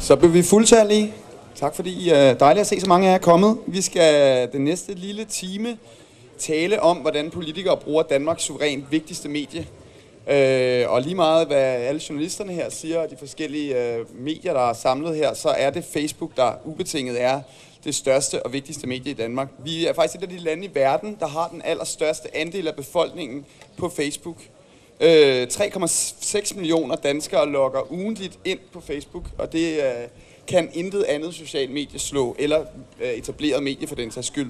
Så blev vi fuldtallige. Tak fordi dejligt at se så mange af jer er kommet. Vi skal den næste lille time tale om, hvordan politikere bruger Danmarks suverænt vigtigste medie. Og lige meget hvad alle journalisterne her siger, og de forskellige medier, der er samlet her, så er det Facebook, der ubetinget er det største og vigtigste medie i Danmark. Vi er faktisk et af de lande i verden, der har den allerstørste andel af befolkningen på Facebook. 3,6 millioner danskere logger ugentligt ind på Facebook, og det kan intet andet socialt medie slå, eller etableret medie for den sags skyld.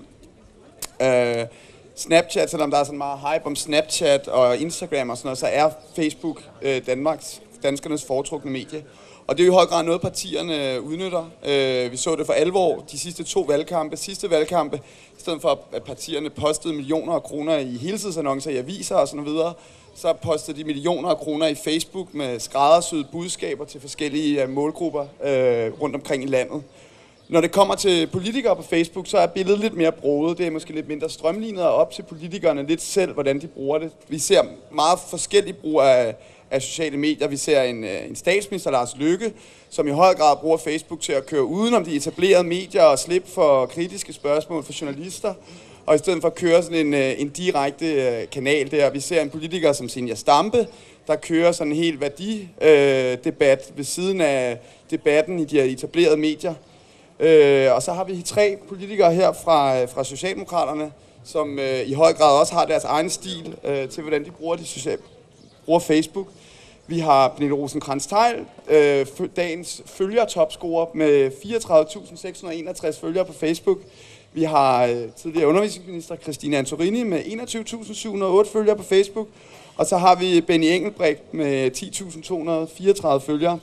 Snapchat, selvom der er sådan meget hype om Snapchat og Instagram og sådan noget, så er Facebook danskernes foretrukne medie. Og det er jo i høj grad noget, partierne udnytter. Vi så det for alvor de sidste sidste valgkampe, i stedet for at partierne postede millioner af kroner i heltidsannoncer i aviser og sådan videre, så postede de millioner af kroner i Facebook med skræddersyede budskaber til forskellige målgrupper rundt omkring i landet. Når det kommer til politikere på Facebook, så er billedet lidt mere broget. Det er måske lidt mindre strømlignet, og op til politikerne lidt selv, hvordan de bruger det. Vi ser meget forskellige brug af sociale medier. Vi ser en statsminister, Lars Løkke, som i høj grad bruger Facebook til at køre udenom de etablerede medier og slippe for kritiske spørgsmål fra journalister, og i stedet for at køre sådan en direkte kanal der. Vi ser en politiker som Zenia Stampe, der kører sådan en helt værdidebat ved siden af debatten i de etablerede medier. Og så har vi 3 politikere her fra Socialdemokraterne, som i høj grad også har deres egen stil til, hvordan de bruger Facebook. Vi har Pernille Rosenkrantz-Theil, dagens følgertopscorer med 34.661 følgere på Facebook. Vi har tidligere undervisningsminister Christine Antorini med 21.708 følgere på Facebook. Og så har vi Benny Engelbrecht med 10.234 følgere.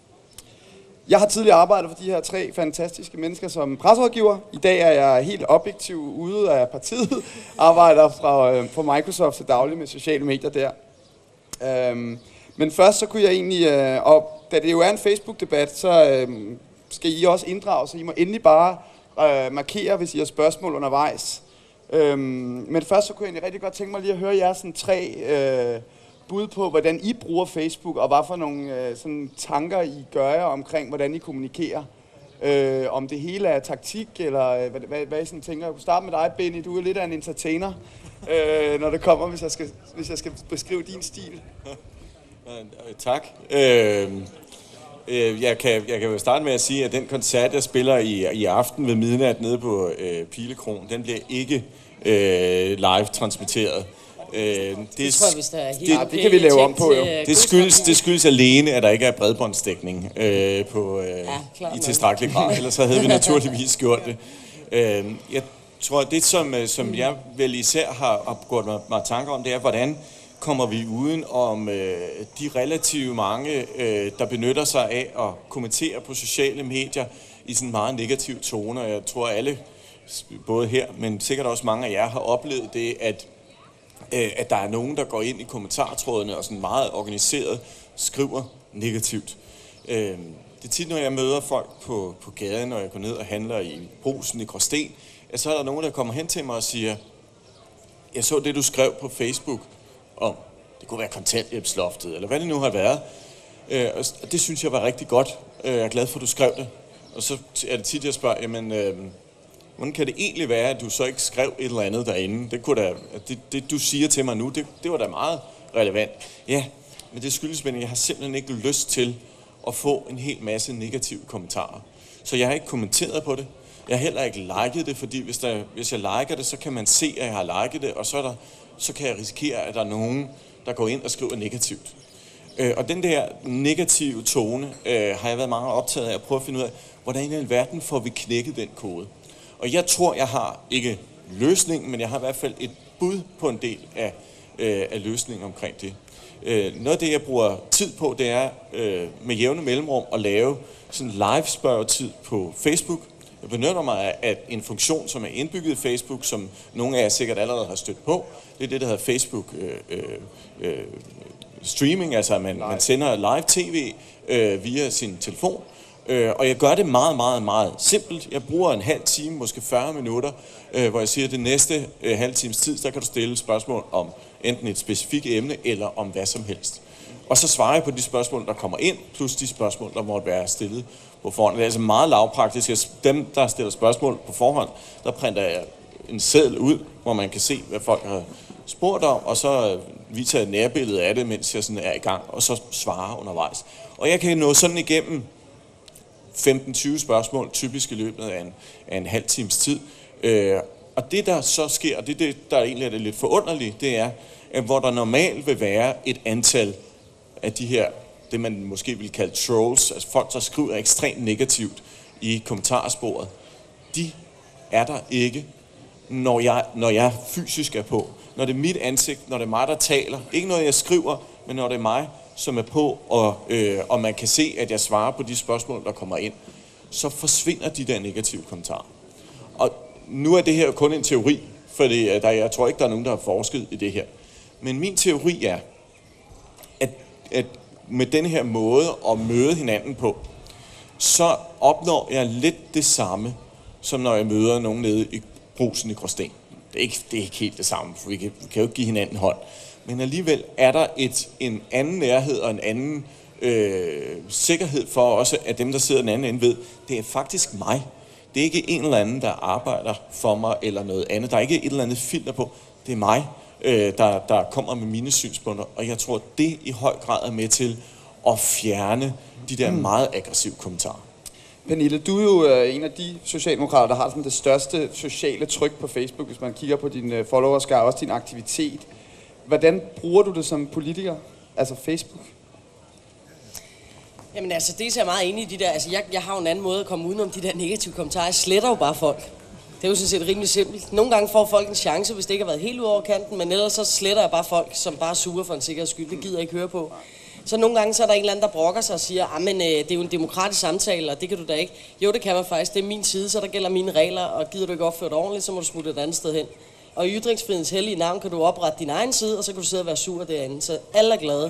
Jeg har tidligere arbejdet for de her 3 fantastiske mennesker som presserådgiver. I dag er jeg helt objektiv ude af partiet. Arbejder for Microsoft til daglig med sociale medier der. Men først så kunne jeg egentlig, og da det jo er en Facebook-debat, så skal I også inddrage, så I må endelig bare markere, hvis I har spørgsmål undervejs. Men først så kunne jeg egentlig rigtig godt tænke mig lige at høre jeres sådan 3 bud på, hvordan I bruger Facebook, og hvad for nogle sådan tanker I gør jer omkring, hvordan I kommunikerer. Om det hele er taktik, eller hvad I sådan tænker. Jeg kunne starte med dig, Benny. Du er lidt af en entertainer, når det kommer, hvis jeg skal beskrive din stil. Tak. Jeg kan jo starte med at sige, at den koncert, jeg spiller i aften ved midnat nede på Pilekron, den bliver ikke live transmitteret. Det tror jeg, hvis der er helt det kan vi lave om på, jo. Det skyldes alene, at der ikke er bredbåndsdækning i tilstrækkelig grad. Ellers så havde vi naturligvis gjort det. Jeg tror, det som jeg vel især har gjort mig tanker om, det er, hvordan kommer vi uden om de relativt mange, der benytter sig af at kommentere på sociale medier i sådan meget negativ tone. Og jeg tror alle, både her, men sikkert også mange af jer, har oplevet det, at der er nogen, der går ind i kommentartrådene og sådan meget organiseret skriver negativt. Det er tit, når jeg møder folk på gaden, når jeg går ned og handler i Brugsen i Gråsten, at så er der nogen, der kommer hen til mig og siger, jeg så det, du skrev på Facebook om, det kunne være kontanthjælpsloftet, eller hvad det nu har været. Og det synes jeg var rigtig godt. Jeg er glad for, at du skrev det. Og så er det tit, jeg spørger, jamen, hvordan kan det egentlig være, at du så ikke skrev et eller andet derinde? Det du siger til mig nu, det var da meget relevant. Ja, men det skyldes, at jeg har simpelthen ikke lyst til at få en hel masse negative kommentarer. Så jeg har ikke kommenteret på det. Jeg har heller ikke liket det, fordi hvis jeg liker det, så kan man se, at jeg har liket det, og så kan jeg risikere, at der er nogen, der går ind og skriver negativt. Og den der negative tone har jeg været meget optaget af at prøve at finde ud af, hvordan i alverden får vi knækket den kode. Og jeg tror, jeg har ikke løsningen, men jeg har i hvert fald et bud på en del af løsningen omkring det. Noget af det, jeg bruger tid på, det er med jævne mellemrum at lave sådan live spørgetid på Facebook. Jeg benytter mig af en funktion, som er indbygget i Facebook, som nogle af jer sikkert allerede har stødt på. Det er det, der hedder Facebook streaming, altså man sender live tv via sin telefon. Og jeg gør det meget, meget, meget simpelt. Jeg bruger en halv time, måske 40 minutter, hvor jeg siger, at det næste halv times tid, der kan du stille spørgsmål om enten et specifikt emne, eller om hvad som helst. Og så svarer jeg på de spørgsmål, der kommer ind, plus de spørgsmål, der måtte være stillet på forhånd. Det er altså meget lavpraktisk. Dem, der stiller spørgsmål på forhånd, der printer jeg en seddel ud, hvor man kan se, hvad folk har spurgt om, og så viser jeg et nærbillede af det, mens jeg sådan er i gang, og så svarer undervejs. Og jeg kan nå sådan igennem 15-20 spørgsmål, typisk i løbet af en halv times tid. Og det, der så sker, og det, der egentlig er det lidt forunderligt, det er, at hvor der normalt vil være et antal af de her, det man måske vil kalde trolls, altså folk, der skriver ekstremt negativt i kommentarsporet, de er der ikke, når jeg fysisk er på. Når det er mit ansigt, når det er mig, der taler. Ikke når jeg skriver, men når det er mig, som er på, og man kan se, at jeg svarer på de spørgsmål, der kommer ind, så forsvinder de der negative kommentarer. Og nu er det her kun en teori, for jeg tror ikke, der er nogen, der har forsket i det her. Men min teori er, at med den her måde at møde hinanden på, så opnår jeg lidt det samme, som når jeg møder nogen nede i Brugsen i Gråsten. Det er ikke helt det samme, for vi kan jo ikke give hinanden hånd. Men alligevel er der en anden nærhed og en anden sikkerhed for også, at dem, der sidder den anden ende, ved, det er faktisk mig. Det er ikke en eller anden, der arbejder for mig eller noget andet. Der er ikke et eller andet filter på. Det er mig, der kommer med mine synspunkter. Og jeg tror, det i høj grad er med til at fjerne de der meget aggressive kommentarer. Pernille, du er jo en af de socialdemokrater, der har sådan det største sociale tryk på Facebook, hvis man kigger på dine followerskare og også din aktivitet. Hvordan bruger du det som politiker, altså Facebook? Jamen altså, det er jeg meget enig i de der, altså jeg har jo en anden måde at komme udenom de der negative kommentarer. Jeg sletter jo bare folk. Det er jo sådan set rimelig simpelt. Nogle gange får folk en chance, hvis det ikke har været helt ud over kanten, men ellers så sletter jeg bare folk, som bare suger for en sikkerheds skyld. Det gider jeg ikke høre på. Så nogle gange så er der en eller anden, der brokker sig og siger, men det er jo en demokratisk samtale, og det kan du da ikke. Jo, det kan man faktisk. Det er min side, så der gælder mine regler, og gider du ikke opføre det ordentligt, så må du smutte et andet sted hen. Og i ytringsfrihedens hellige navn kan du oprette din egen side, og så kan du sidde og være sur derinde. Så alle er glade.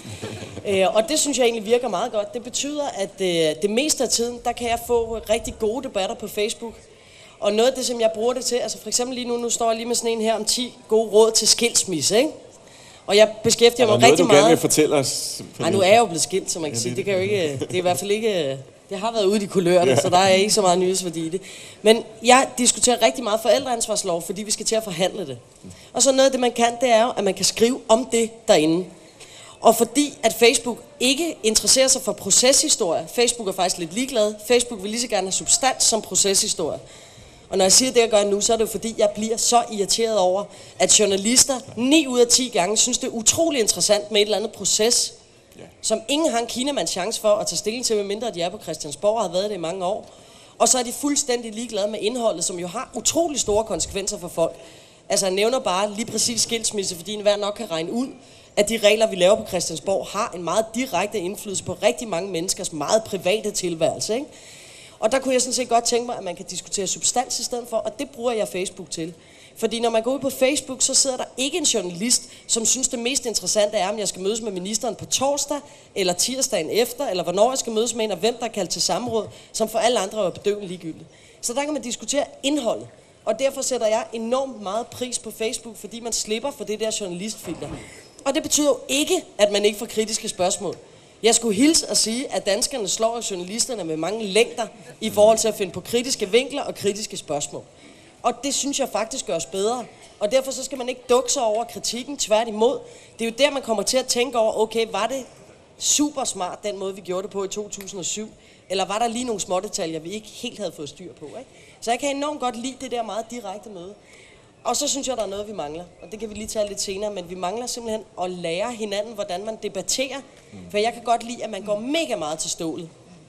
Og det synes jeg egentlig virker meget godt. Det betyder, at det meste af tiden, der kan jeg få rigtig gode debatter på Facebook. Og noget af det, som jeg bruger det til, altså for eksempel lige nu står jeg lige med sådan en her om 10 gode råd til skilsmisse, ikke? Og jeg beskæftiger mig rigtig meget. Er der noget, du gerne vil fortælle os? Nej, nu er jeg jo blevet skilt, så man kan sige. Det kan jo ikke, det er i hvert fald ikke, det har været ude i de kulørerne, så der er ikke så meget nyhedsværdi i det. Men jeg diskuterer rigtig meget forældreansvarslov, fordi vi skal til at forhandle det. Og så noget af det, man kan, det er jo, at man kan skrive om det derinde. Og fordi at Facebook ikke interesserer sig for proceshistorie, Facebook er faktisk lidt ligeglad, Facebook vil lige så gerne have substans som proceshistorie. Og når jeg siger det, jeg gør nu, så er det jo fordi, jeg bliver så irriteret over, at journalister 9 ud af 10 gange synes, det er utrolig interessant med et eller andet proces, som ingen har en kinamands chance for at tage stilling til, medmindre de er på Christiansborg og har været det i mange år. Og så er de fuldstændig ligeglade med indholdet, som jo har utrolig store konsekvenser for folk. Altså jeg nævner bare lige præcis skilsmisse, fordi enhver nok kan regne ud, at de regler, vi laver på Christiansborg, har en meget direkte indflydelse på rigtig mange menneskers meget private tilværelse, ikke? Og der kunne jeg sådan set godt tænke mig, at man kan diskutere substans i stedet for, og det bruger jeg Facebook til. Fordi når man går ud på Facebook, så sidder der ikke en journalist, som synes det mest interessante er, om jeg skal mødes med ministeren på torsdag, eller tirsdagen efter, eller hvornår jeg skal mødes med en, og hvem der er kaldt til samråd, som for alle andre er bedøvende ligegyldigt. Så der kan man diskutere indholdet. Og derfor sætter jeg enormt meget pris på Facebook, fordi man slipper for det der journalistfilter. Og det betyder jo ikke, at man ikke får kritiske spørgsmål. Jeg skulle hilse at sige, at danskerne slår journalisterne med mange længder i forhold til at finde på kritiske vinkler og kritiske spørgsmål. Og det synes jeg faktisk gør os bedre. Og derfor så skal man ikke dukke sig over kritikken, tværtimod. Det er jo der, man kommer til at tænke over, okay, var det super smart, den måde vi gjorde det på i 2007? Eller var der lige nogle små detaljer, vi ikke helt havde fået styr på, ikke? Så jeg kan enormt godt lide det der meget direkte møde. Og så synes jeg, der er noget, vi mangler. Og det kan vi lige tage lidt senere. Men vi mangler simpelthen at lære hinanden, hvordan man debatterer. For jeg kan godt lide, at man går mega meget til stålet.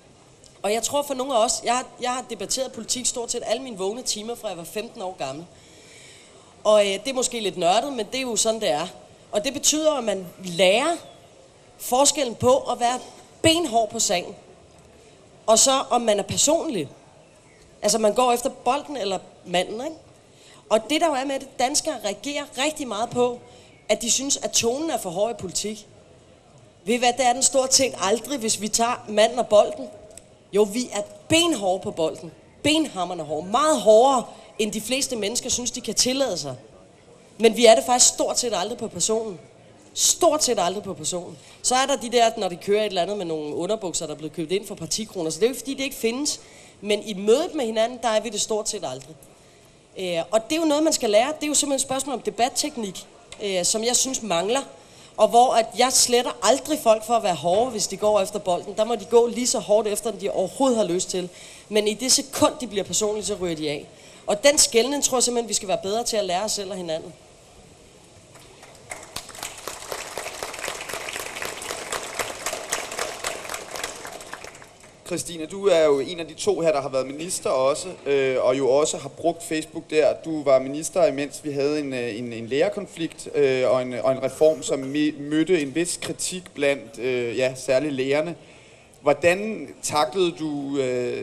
Og jeg tror for nogle af os, jeg har debatteret politik stort set alle mine vågne timer, fra jeg var 15 år gammel. Og det er måske lidt nørdet, men det er jo sådan, det er. Og det betyder, at man lærer forskellen på at være benhård på sagen. Og så om man er personlig. Altså man går efter bolden eller manden, ikke? Og det der jo er med det, danskere reagerer rigtig meget på, at de synes, at tonen er for hård i politik. Ved I hvad, det er den stort set aldrig, hvis vi tager manden og bolden. Jo, vi er benhårde på bolden. Benhammerne hårde. Meget hårdere, end de fleste mennesker synes, de kan tillade sig. Men vi er det faktisk stort set aldrig på personen. Stort set aldrig på personen. Så er der de der, når de kører et eller andet med nogle underbukser, der er blevet købt ind for partikroner. Så det er jo fordi, det ikke findes. Men i mødet med hinanden, der er vi det stort set aldrig. Og det er jo noget, man skal lære. Det er jo simpelthen et spørgsmål om debatteknik, som jeg synes mangler. Og hvor at jeg sletter aldrig folk for at være hårde, hvis de går efter bolden. Der må de gå lige så hårdt efter, den de overhovedet har lyst til. Men i det sekund, de bliver personlige, så ryger de af. Og den skelnen tror jeg simpelthen, vi skal være bedre til at lære os selv og hinanden. Christina, du er jo en af de to her, der har været minister også, og jo også har brugt Facebook der. Du var minister, imens vi havde en lærerkonflikt og en reform, som mødte en vis kritik blandt særligt lærerne. Hvordan taklede du,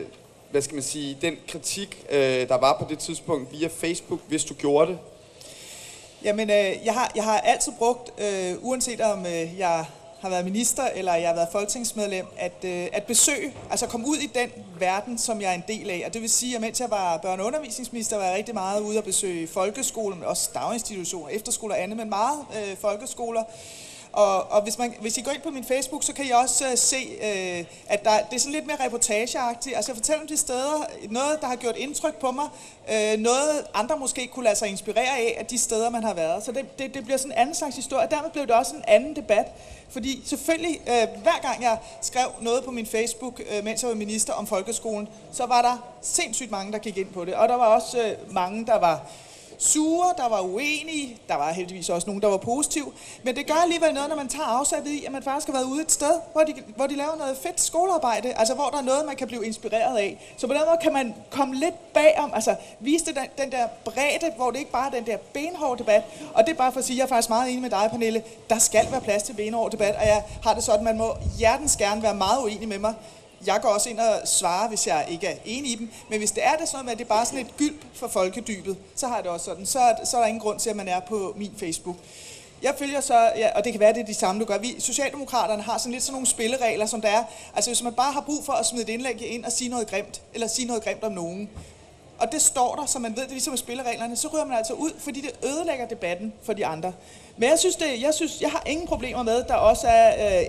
den kritik, der var på det tidspunkt via Facebook, hvis du gjorde det? Jamen, jeg har altid brugt, uanset om jeg har været minister, eller jeg har været folketingsmedlem, at besøge, altså komme ud i den verden, som jeg er en del af. Og det vil sige, at mens jeg var børne- og undervisningsminister, var jeg rigtig meget ude at besøge folkeskoler, men også daginstitutioner, efterskoler og andet, men meget folkeskoler. Og hvis I går ind på min Facebook, så kan I også se, at det er sådan lidt mere reportageagtigt. Altså jeg fortæller om de steder, noget der har gjort indtryk på mig, noget andre måske kunne lade sig inspirere af de steder, man har været. Så det bliver sådan en anden slags historie, og dermed blev det også en anden debat. Fordi selvfølgelig, hver gang jeg skrev noget på min Facebook, mens jeg var minister om folkeskolen, så var der sindssygt mange, der gik ind på det. Og der var også mange, der var sure, der var uenige, der var heldigvis også nogen, der var positive, men det gør alligevel noget, når man tager afsat i, at man faktisk har været ude et sted, hvor de laver noget fedt skolearbejde, altså hvor der er noget, man kan blive inspireret af. Så på den måde kan man komme lidt bagom, altså vise det den der bredde, hvor det ikke bare er den der benhårde debat, og det er bare for at sige, at jeg er faktisk meget enig med dig, Pernille, der skal være plads til benhård debat, og jeg har det sådan, man må hjertens gerne være meget uenig med mig. Jeg går også ind og svarer, hvis jeg ikke er enig i dem. Men hvis det er det sådan med, at det er bare sådan et gylp for folkedybet, så har jeg det også sådan. Så er der ingen grund til, at man er på min Facebook. Jeg følger så, og det kan være, det er de samme, du gør. Vi Socialdemokraterne har sådan lidt sådan nogle spilleregler, som der er. Altså hvis man bare har brug for at smide et indlæg ind og sige noget grimt, eller sige noget grimt om nogen, og det står der, så man ved det ligesom med spillereglerne, så ryger man altså ud, fordi det ødelægger debatten for de andre. Men jeg har ingen problemer med, der også er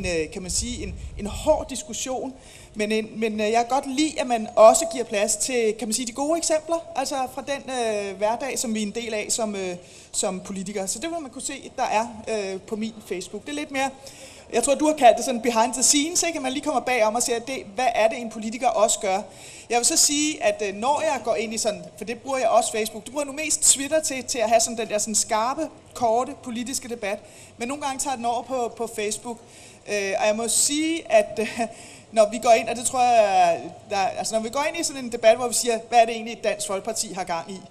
en hård diskussion, men jeg kan godt lide, at man også giver plads til, kan man sige, de gode eksempler, altså fra den hverdag, som vi er en del af som politikere. Så det vil man kunne se, der er på min Facebook. Det er lidt mere, jeg tror, du har kaldt det sådan behind the scenes, ikke? At man lige kommer bagom og siger, hvad er det, en politiker også gør? Jeg vil så sige, at når jeg går ind i sådan, for det bruger jeg også Facebook, det bruger jeg nu mest Twitter til at have sådan den der sådan skarpe, korte politiske debat, men nogle gange tager den over på Facebook. Og jeg må sige, at når vi går ind, og det tror jeg, når vi går ind i sådan en debat, hvor vi siger, hvad er det egentlig, Dansk Folkeparti har gang i,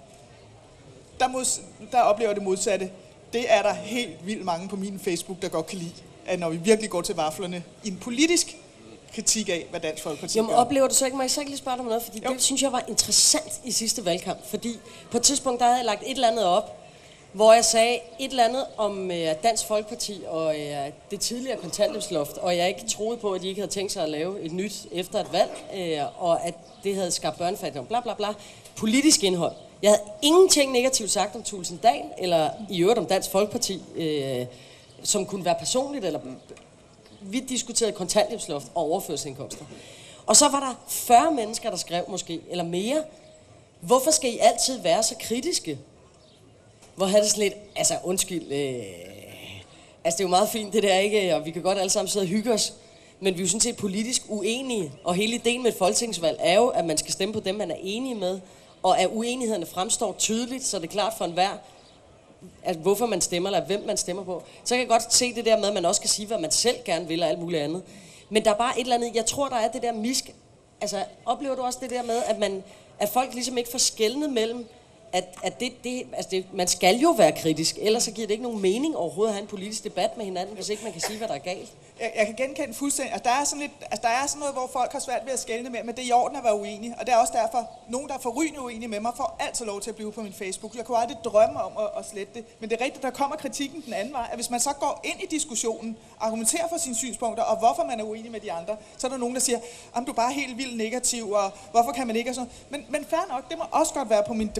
der oplever det modsatte. Det er der helt vildt mange på min Facebook, der godt kan lide, at når vi virkelig går til vaflerne i en politisk kritik af, hvad Dansk Folkeparti gør. Oplever du så ikke, må jeg så ikke lige spørge dig om noget, fordi det synes jeg var interessant i sidste valgkamp, fordi på et tidspunkt, der havde jeg lagt et eller andet op, hvor jeg sagde et eller andet om Dansk Folkeparti og det tidligere kontanthjælpsloft, og jeg ikke troede på, at de ikke havde tænkt sig at lave et nyt efter et valg, og at det havde skabt børnefattigdom, bla bla bla. Politisk indhold. Jeg havde ingenting negativt sagt om Thulesen Dahl, eller i øvrigt om Dansk Folkeparti, som kunne være personligt, eller vi diskuterede kontanthjælpsloft og overførselsindkomster. Og så var der 40 mennesker, der skrev måske, eller mere. Hvorfor skal I altid være så kritiske? Hvor havde det sådan lidt, altså undskyld, altså det er jo meget fint det der, ikke? Og vi kan godt alle sammen sidde og hygge os, men vi er jo sådan set politisk uenige, og hele ideen med et folketingsvalg er jo, at man skal stemme på dem, man er enige med, og at uenighederne fremstår tydeligt, så det er klart for enhver, at hvorfor man stemmer, eller hvem man stemmer på. Så kan jeg godt se det der med, at man også kan sige, hvad man selv gerne vil, og alt muligt andet. Men der er bare et eller andet, jeg tror, der er det der altså oplever du også det der med, at folk ligesom ikke får skelnet mellem, at man skal jo være kritisk, ellers så giver det ikke nogen mening overhovedet at have en politisk debat med hinanden, hvis ikke man kan sige, hvad der er galt. Jeg kan genkende fuldstændig. Altså, der er sådan noget, hvor folk har svært ved at skelne med, men det er i orden at være uenige. Og det er også derfor, nogen, der er forrygende uenige med mig, får altid lov til at blive på min Facebook. Jeg kunne aldrig drømme om at slette det. Men det er rigtigt, der kommer kritikken den anden vej. At hvis man så går ind i diskussionen, argumenterer for sine synspunkter, og hvorfor man er uenig med de andre, så er der nogen, der siger, at du er bare helt vildt negativ, og hvorfor kan man ikke? Og sådan. Men fair nok, det må også godt være på min debattråd.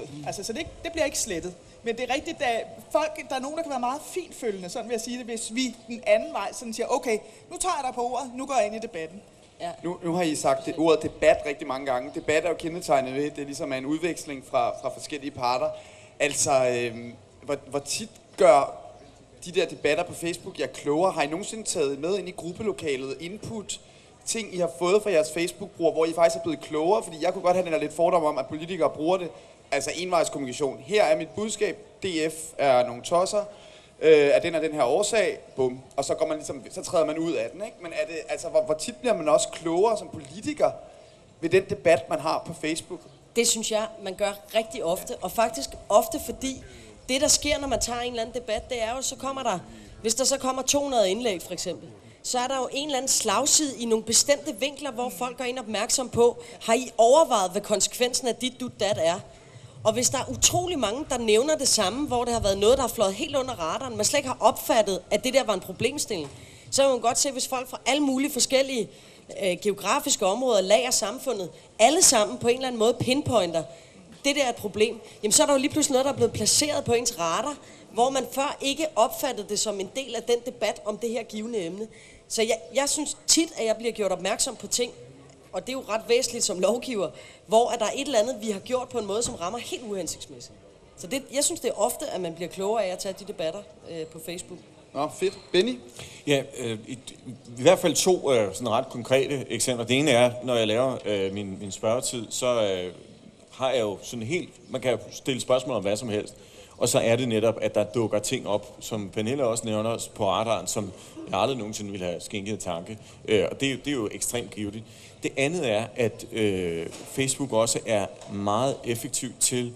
tråd. Altså, så det bliver ikke slettet. Men det er rigtigt, at der er nogen, der kan være meget finfølgende, sådan vil jeg sige det, hvis vi den anden vej sådan siger, okay, nu tager jeg dig på ordet, nu går jeg ind i debatten. Ja. Nu har I sagt ordet debat rigtig mange gange. Debat er jo kendetegnet ved, det er ligesom en udveksling fra forskellige parter. Altså, hvor tit gør de der debatter på Facebook jer klogere? Har I nogensinde taget med ind i gruppelokalet input, ting I har fået fra jeres Facebook-bruger, hvor I faktisk er blevet klogere? Fordi jeg kunne godt have den der lidt fordom om, at politikere bruger det, altså envejskommunikation. Her er mit budskab, DF er nogle tosser, af den og den her årsag, bum. Og så går man ligesom, så træder man ud af den, ikke? Men er det, altså, hvor tit bliver man også klogere som politiker ved den debat, man har på Facebook? Det synes jeg, man gør rigtig ofte, og faktisk ofte fordi, det der sker, når man tager en eller anden debat, det er jo, så kommer der, hvis der så kommer 200 indlæg for eksempel, så er der jo en eller anden slagside i nogle bestemte vinkler, hvor folk går ind opmærksom på, har I overvejet, hvad konsekvensen af dit dat er? Og hvis der er utrolig mange, der nævner det samme, hvor det har været noget, der har fløjet helt under radaren, man slet ikke har opfattet, at det der var en problemstilling, så kan man godt se, hvis folk fra alle mulige forskellige geografiske områder, lag af samfundet, alle sammen på en eller anden måde pinpointer, det der er et problem, jamen så er der jo lige pludselig noget, der er blevet placeret på ens radar, hvor man før ikke opfattede det som en del af den debat om det her givne emne. Så jeg synes tit, at jeg bliver gjort opmærksom på ting, og det er jo ret væsentligt som lovgiver, hvor der er et eller andet, vi har gjort på en måde, som rammer helt uhensigtsmæssigt. Så jeg synes, det er ofte, at man bliver klogere af at tage de debatter på Facebook. Nå, fedt. Benny? Ja, i hvert fald 2 sådan ret konkrete eksempler. Det ene er, når jeg laver min spørgetid, så har jeg jo sådan helt, man kan jo stille spørgsmål om hvad som helst, og så er det netop, at der dukker ting op, som Pernille også nævner os på radaren, som jeg aldrig nogensinde ville have skænket tanke, og det er jo ekstremt givetigt. Det andet er, at Facebook også er meget effektiv til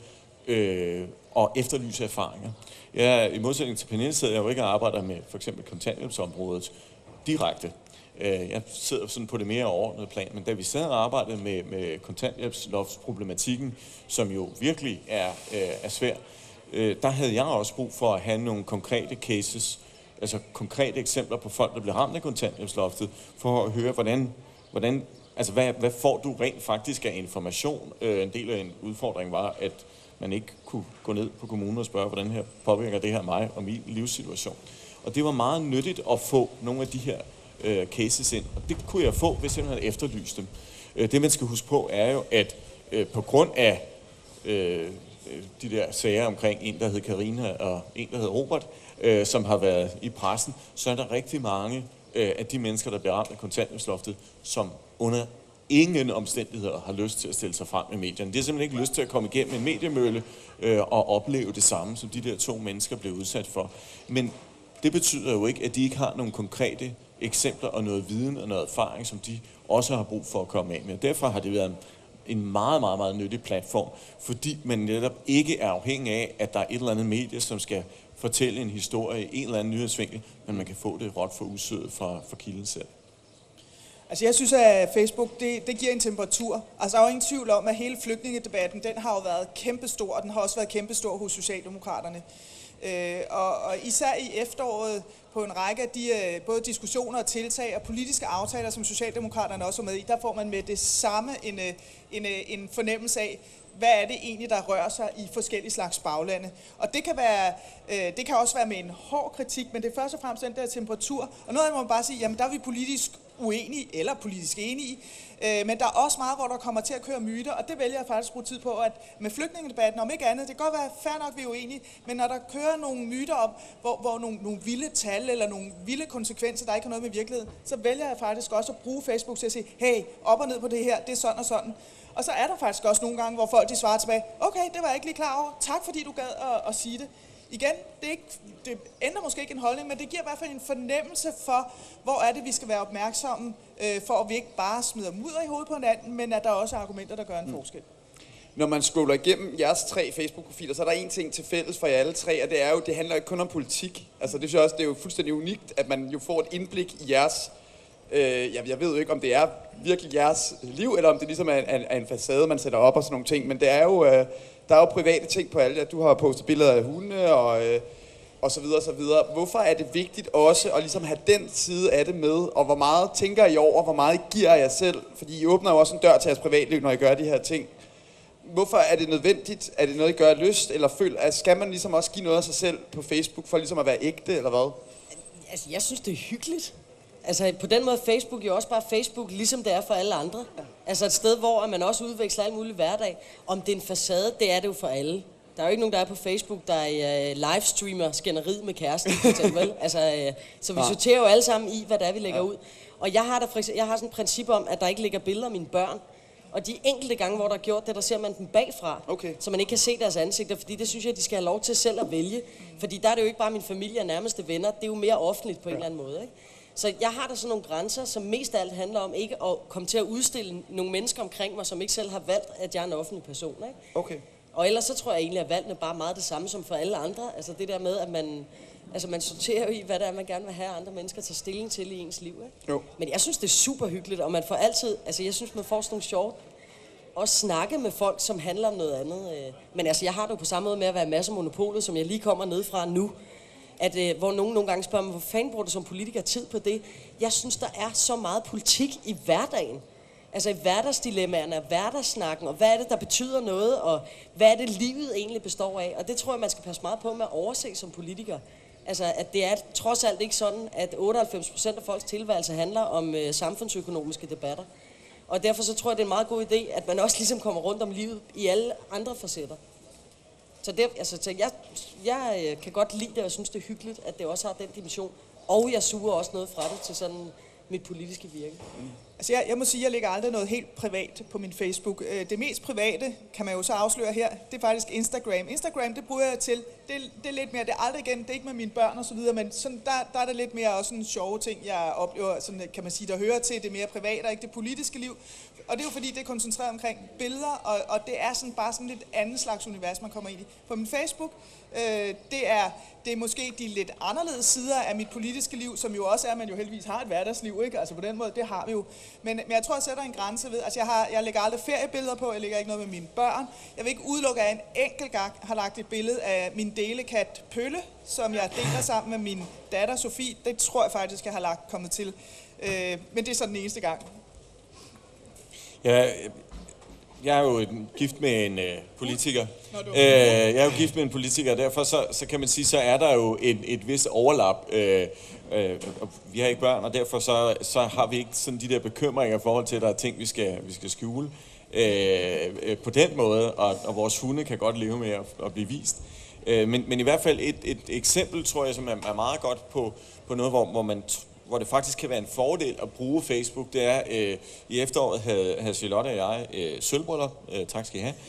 at efterlyse erfaringer. I modsætning til Pernille sidder jeg jo ikke og arbejder med for eksempel kontanthjælpsområdet direkte. Jeg sidder sådan på det mere overordnede plan, men da vi sad og arbejdede med kontanthjælpsloftsproblematikken, som jo virkelig er svær, der havde jeg også brug for at have nogle konkrete cases, altså konkrete eksempler på folk, der blev ramt af kontanthjælpsloftet, for at høre, hvordan altså hvad får du rent faktisk af information? En del af en udfordring var, at man ikke kunne gå ned på kommunen og spørge, hvordan her påvirker det her mig og min livssituation. Og det var meget nyttigt at få nogle af de her cases ind, og det kunne jeg få, hvis jeg havde efterlyst dem. Det man skal huske på er jo, at på grund af de der sager omkring en, der hed Karina og en, der hed Robert, som har været i pressen, så er der rigtig mange af de mennesker, der bliver ramt af kontanthjælpsloftet, som under ingen omstændigheder har lyst til at stille sig frem med medierne. Det er simpelthen ikke lyst til at komme igennem en mediemølle og opleve det samme, som de der 2 mennesker blev udsat for. Men det betyder jo ikke, at de ikke har nogle konkrete eksempler og noget viden og noget erfaring, som de også har brug for at komme af med. Derfor har det været en meget, meget, meget nyttig platform, fordi man netop ikke er afhængig af, at der er et eller andet medie, som skal fortælle en historie i en eller anden nyhedsvinkel, men man kan få det råt for usødet fra kilden selv. Altså jeg synes, at Facebook, det giver en temperatur. Altså der er jo ingen tvivl om, at hele flygtningedebatten, den har jo været kæmpestor, og den har også været kæmpestor hos Socialdemokraterne. Og især i efteråret på en række af de både diskussioner og tiltag og politiske aftaler, som Socialdemokraterne også er med i, der får man med det samme en fornemmelse af, hvad er det egentlig, der rører sig i forskellige slags baglande. Og det kan også være med en hård kritik, men det er først og fremmest den der temperatur. Og noget af det må man bare sige, jamen der er vi politisk uenige eller politisk enige, men der er også meget, hvor der kommer til at køre myter, og det vælger jeg faktisk at bruge tid på, at med flygtningedebatten, om ikke andet, det kan godt være fair nok, vi er uenige, men når der kører nogle myter om, hvor nogle vilde tal eller nogle vilde konsekvenser, der ikke har noget med virkeligheden, så vælger jeg faktisk også at bruge Facebook til at sige, hey, op og ned på det her, det er sådan og sådan. Og så er der faktisk også nogle gange, hvor folk de svarer tilbage, okay, det var jeg ikke lige klar over, tak fordi du gad at sige det. Igen, det ændrer måske ikke en holdning, men det giver i hvert fald en fornemmelse for, hvor er det, vi skal være opmærksomme, for at vi ikke bare smider mudder i hovedet på hinanden, men at der også er argumenter, der gør en forskel. Når man scroller igennem jeres 3 Facebook-profiler, så er der en ting til fælles for jer alle 3, og det er jo, det handler ikke kun om politik. Altså det synes jeg også, det er jo fuldstændig unikt, at man jo får et indblik i jeres, jeg ved jo ikke, om det er virkelig jeres liv, eller om det ligesom er en facade, man sætter op og sådan nogle ting, men det er jo, der er jo private ting på alle. Du har postet billeder af hunde og så videre og så videre. Hvorfor er det vigtigt også at ligesom have den side af det med, og hvor meget tænker I over, hvor meget I giver jer selv? Fordi I åbner jo også en dør til jeres privatliv, når I gør de her ting. hvorfor er det nødvendigt? Er det noget, I gør af lyst, eller skal man ligesom også give noget af sig selv på Facebook, for ligesom at være ægte, eller hvad? Altså, jeg synes, det er hyggeligt. Altså, på den måde Facebook jo også bare Facebook, ligesom det er for alle andre. Ja. Altså et sted, hvor man også udveksler alt muligt hverdag. Om det er en facade, det er det jo for alle. Der er jo ikke nogen, der er på Facebook, der livestreamer skænderiet med kæresten, for eksempel. Altså, så vi sorterer jo alle sammen i, hvad det er, vi lægger ud. Og jeg har sådan et princip om, at der ikke ligger billeder af mine børn. Og de enkelte gange, hvor der er gjort det, der ser man dem bagfra, så man ikke kan se deres ansigter, fordi det synes jeg, de skal have lov til selv at vælge. Fordi der er det jo ikke bare min familie og nærmeste venner, det er jo mere offentligt på en eller anden måde, ikke? Så jeg har der sådan nogle grænser, som mest af alt handler om ikke at komme til at udstille nogle mennesker omkring mig, som ikke selv har valgt, at jeg er en offentlig person, ikke? Okay. Og ellers så tror jeg egentlig, at valgene bare meget det samme som for alle andre. Altså det der med, at man sorterer jo i, hvad det er, man gerne vil have andre mennesker tage stilling til i ens liv, ikke? Jo. Men jeg synes, det er super hyggeligt, og man får altid, altså jeg synes, man får sådan nogle sjove, også snakke med folk, som handler om noget andet. Men altså, jeg har det jo på samme måde med at være masser af monopolet, som jeg lige kommer ned fra nu. Hvor nogen nogle gange spørger mig, hvor fanden bruger du som politiker tid på det? Jeg synes, der er så meget politik i hverdagen. Altså i hverdagsdilemmaerne og hverdagssnakken, og hvad er det, der betyder noget, og hvad er det, livet egentlig består af? Og det tror jeg, man skal passe meget på med at overse som politiker. Altså, at det er trods alt ikke sådan, at 98% af folks tilværelse handler om samfundsøkonomiske debatter. Og derfor så tror jeg, det er en meget god idé, at man også ligesom kommer rundt om livet i alle andre facetter. Så jeg kan godt lide det, og jeg synes, det er hyggeligt, at det også har den dimension. Og jeg suger også noget fra det til sådan mit politiske virke. Altså jeg må sige, at jeg lægger aldrig noget helt privat på min Facebook. Det mest private, kan man jo så afsløre her, det er faktisk Instagram. Instagram, det bruger jeg til, det er lidt mere, det er aldrig igen, det er ikke med mine børn og så videre, men sådan, der er der lidt mere også sådan sjove ting, jeg oplever, sådan, kan man sige, der hører til det mere private og ikke det politiske liv. Og det er jo fordi, det er koncentreret omkring billeder, og det er sådan bare sådan lidt anden slags univers, man kommer ind i. På min Facebook, det er måske de lidt anderledes sider af mit politiske liv, som jo også er, at man jo heldigvis har et hverdagsliv, ikke? Altså på den måde, det har vi jo. Men jeg tror, jeg sætter en grænse ved, altså jeg lægger aldrig feriebilleder på, jeg lægger ikke noget med mine børn. Jeg vil ikke udelukke, at jeg en enkelt gang har lagt et billede af min delekat Pølle, som jeg deler sammen med min datter Sofie. Det tror jeg faktisk, jeg har kommet til. Men det er så den eneste gang. Ja, jeg er jo gift med en politiker. Jeg er jo gift med en politiker, og derfor så kan man sige, så er der jo et vist overlap. Vi har ikke børn, og derfor så har vi ikke sådan de der bekymringer i forhold til, at der er ting, vi skal skjule på den måde, og vores hunde kan godt leve med at blive vist. Men i hvert fald et eksempel, tror jeg, som er meget godt på noget, hvor det faktisk kan være en fordel at bruge Facebook, det er, i efteråret havde Charlotte og jeg sølvbryllup, tak skal I have,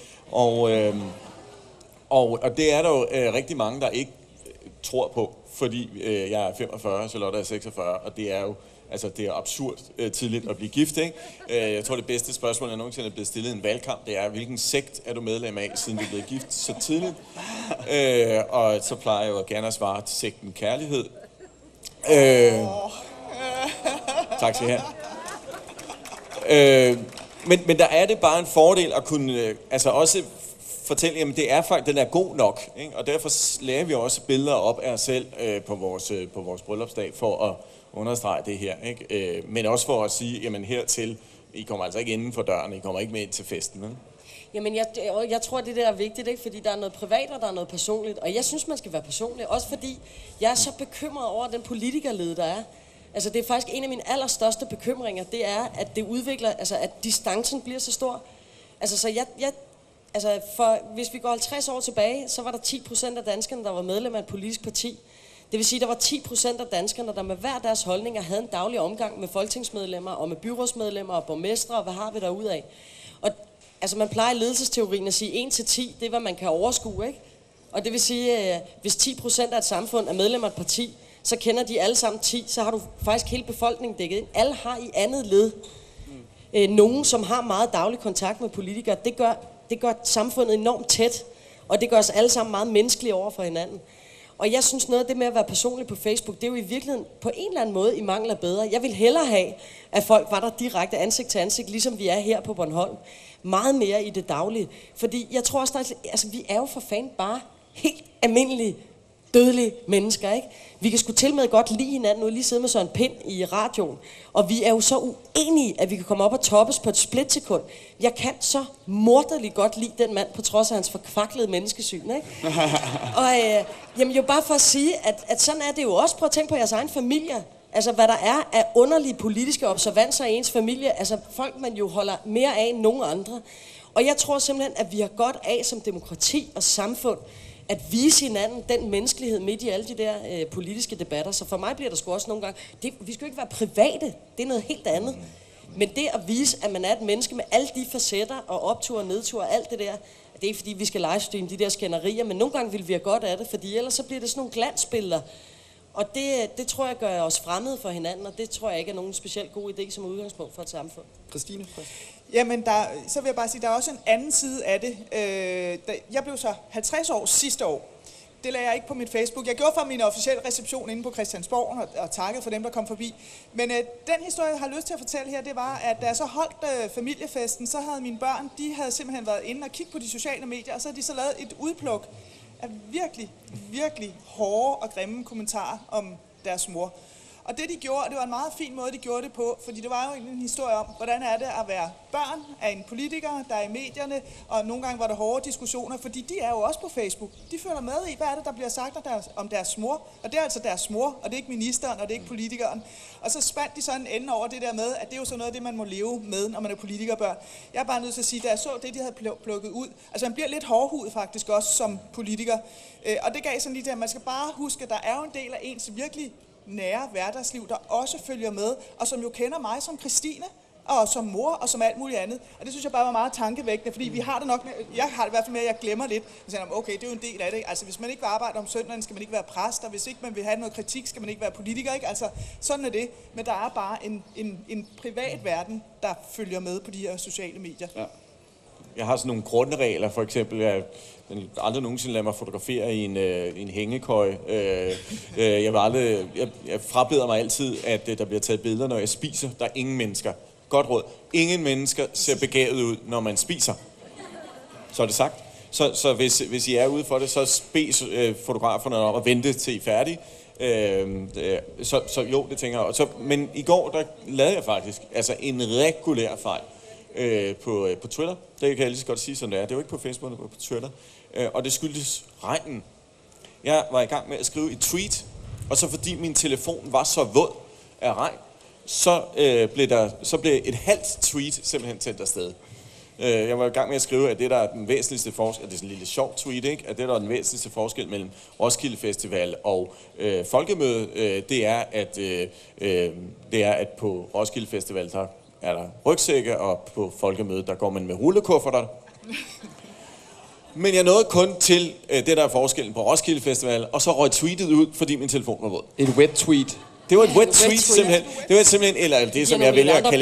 og det er der jo rigtig mange, der ikke tror på, fordi jeg er 45, Charlotte er 46, og det er jo altså det er absurd tidligt at blive gift, ikke? Jeg tror det bedste spørgsmål, jeg nogensinde er blevet stillet i en valgkamp, det er, hvilken sekt er du medlem af, siden du er blevet gift så tidligt? Og så plejer jeg jo gerne at svare til sekten kærlighed. Tak skal I have. Men der er det bare en fordel at kunne altså også fortælle, jamen det er faktisk, den er god nok, ikke? Og derfor laver vi også billeder op af os selv på vores bryllupsdag for at understrege det her, ikke? Men også for at sige, jamen hertil, I kommer altså ikke inden for døren, I kommer ikke med ind til festen, ikke? Jamen, jeg tror, det der er vigtigt, ikke? Fordi der er noget privat, og der er noget personligt. Og jeg synes, man skal være personlig. Også fordi, jeg er så bekymret over den politikerlede, der er. Altså, det er faktisk en af mine allerstørste bekymringer, det er, at det udvikler, altså, at distancen bliver så stor. Altså, hvis vi går 50 år tilbage, så var der 10% af danskerne, der var medlem af et politisk parti. Det vil sige, at der var 10% af danskerne, der med hver deres holdninger havde en daglig omgang med folketingsmedlemmer, og med byrådsmedlemmer, og borgmestre, og hvad har vi derudaf? Og altså, man plejer i ledelsesteorien at sige 1-10, det er, hvad man kan overskue, ikke? Og det vil sige, hvis 10% af et samfund er medlem af et parti, så kender de alle sammen 10, så har du faktisk hele befolkningen dækket ind. Alle har i andet led nogen, som har meget daglig kontakt med politikere. Det gør samfundet enormt tæt, og det gør os alle sammen meget menneskelige over for hinanden. Og jeg synes noget af det med at være personlig på Facebook, det er jo i virkeligheden på en eller anden måde i mangel af bedre. Jeg vil hellere have, at folk var der direkte ansigt til ansigt, ligesom vi er her på Bornholm. Meget mere i det daglige. Fordi jeg tror også, vi er jo for fanden bare helt almindelige dødelige mennesker, ikke? Vi kan sgu til med godt lide hinanden, nu lige sidde med Søren Pind i radioen, og vi er jo så uenige, at vi kan komme op og toppes på et splitsekund. Jeg kan så morderligt godt lide den mand, på trods af hans forkvaklede menneskesyn, ikke? Og jamen jo bare for at sige, at sådan er det jo også. Prøv at tænke på jeres egen familie. Altså, hvad der er af underlige politiske observanser i ens familie. Altså, folk man jo holder mere af end nogen andre. Og jeg tror simpelthen, at vi har godt af som demokrati og samfund, at vise hinanden den menneskelighed midt i alle de der politiske debatter. Så for mig bliver der sgu også nogle gange... vi skal jo ikke være private. Det er noget helt andet. Men det at vise, at man er et menneske med alle de facetter og optur og nedtur og alt det der, det er ikke fordi, vi skal livestreame de der skænderier, men nogle gange vil vi have godt af det, fordi ellers så bliver det sådan nogle glansbilleder. Og det tror jeg gør os fremmede for hinanden, og det tror jeg ikke er nogen specielt god idé som udgangspunkt for et samfund. Christine? Jamen, så vil jeg bare sige, der er også en anden side af det. Jeg blev så 50 år sidste år. Det lagde jeg ikke på mit Facebook. Jeg gjorde for min officielle reception inde på Christiansborg og takkede for dem, der kom forbi. Men den historie, jeg har lyst til at fortælle her, det var, at da jeg så holdt familiefesten, så havde mine børn, de havde simpelthen været inde og kigge på de sociale medier, og så havde de så lavet et udpluk af virkelig, virkelig hårde og grimme kommentarer om deres mor. Og det de gjorde, det var en meget fin måde, de gjorde det på, fordi det var jo en historie om, hvordan er det at være børn af en politiker, der er i medierne, og nogle gange var der hårde diskussioner, fordi de er jo også på Facebook. De følger med i, hvad er det, der bliver sagt om deres mor, og det er altså deres mor, og det er ikke ministeren, og det er ikke politikeren. Og så spandt de sådan ende over det der med, at det er jo sådan noget af det, man må leve med, når man er politikerbørn. Jeg er bare nødt til at sige, da jeg så det, de havde plukket ud, altså man bliver lidt hårdhudet faktisk også som politiker, og det gav sådan lige det, at man skal bare huske, at der er jo en del af ens virkelig nære hverdagsliv, der også følger med, og som jo kender mig som Christine, og som mor, og som alt muligt andet. Og det synes jeg bare var meget tankevækkende, fordi vi har det nok med, jeg har det i hvert fald med, at jeg glemmer lidt, og siger, okay, det er jo en del af det. Altså, hvis man ikke vil arbejde om søndagen, skal man ikke være præst, og hvis ikke man vil have noget kritik, skal man ikke være politiker, ikke? Altså, sådan er det. Men der er bare en privat verden, der følger med på de her sociale medier. Ja. Jeg har sådan nogle grundregler, for eksempel, jeg aldrig nogensinde lader mig fotografere i en hængekøje. Jeg frabeder mig altid, at der bliver taget billeder, når jeg spiser. Der er ingen mennesker. Godt råd. Ingen mennesker ser begavet ud, når man spiser. Så er det sagt. Så hvis I er ude for det, så bed fotograferne om at vente til I er færdige. Så jo, det tænker jeg. Men i går, der lavede jeg faktisk en regulær fejl. På Twitter. Det kan jeg lige så godt sige, som det er. Det var ikke på Facebook, det var på Twitter. Og det skyldtes regnen. Jeg var i gang med at skrive et tweet, og så fordi min telefon var så våd af regn, så blev et halvt tweet simpelthen sendt afsted. Jeg var i gang med at skrive, at det der er den væsentligste forskel, det er sådan en lille sjov tweet, ikke? At det der er den væsentligste forskel mellem Roskilde Festival og Folkemødet, det er at på Roskilde Festival, der er der rygsække, og på Folkemødet, der går man med rullekufferter. Men jeg nåede kun til det, der er forskellen på Roskilde Festival, og så røg tweetet ud, fordi min telefon var våd. Et wet tweet. Det var et wet tweet, simpelthen. Det var simpelthen, eller det som jeg vælger at kalde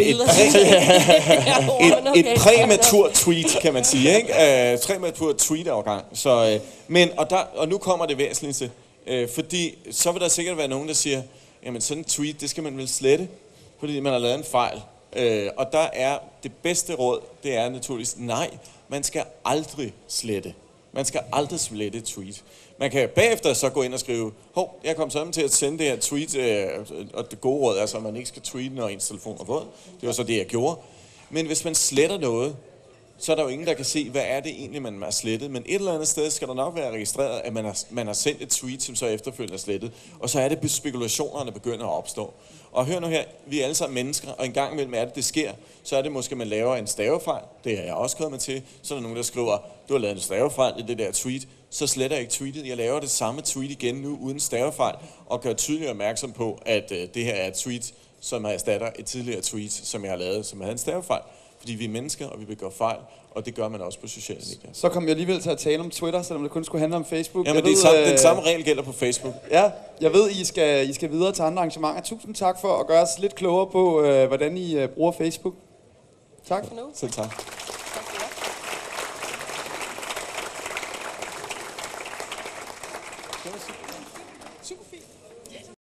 et præmatur tweet, kan man sige, ikke? Præmatur tweet-afgang. Så, og nu kommer det væsentligste, fordi så vil der sikkert være nogen, der siger, jamen sådan en tweet, det skal man vel slette, fordi man har lavet en fejl. Og der er det bedste råd, det er naturligvis, nej, man skal aldrig slette. Man skal aldrig slette et tweet. Man kan bagefter så gå ind og skrive, jeg kom sammen til at sende det her tweet, og det gode råd er så, at man ikke skal tweete, når ens telefon er våd. Det var så det, jeg gjorde. Men hvis man sletter noget, så er der jo ingen, der kan se, hvad er det egentlig, man har slettet. Men et eller andet sted skal der nok være registreret, at man har sendt et tweet, som så efterfølgende er slettet. Og så er det spekulationerne begynder at opstå. Og hør nu her, vi er alle sammen mennesker, og en gang imellem er det sker, så er det måske, at man laver en stavefejl. Det har jeg også kommet til. Så er der nogen, der skriver, du har lavet en stavefejl i det der tweet. Så sletter jeg ikke tweetet. Jeg laver det samme tweet igen nu, uden stavefejl, og gør tydeligt opmærksom på, at det her er et tweet, som erstatter et tidligere tweet, som jeg har lavet, som havde en stavefejl. Fordi vi er mennesker, og vi begår fejl, og det gør man også på sociale medier. Så kom jeg alligevel til at tale om Twitter, selvom det kun skulle handle om Facebook. Jamen, den samme regel gælder på Facebook. Ja, jeg ved, I skal videre til andre arrangementer. Tusind tak for at gøre os lidt klogere på, hvordan I bruger Facebook. Tak. Selv tak.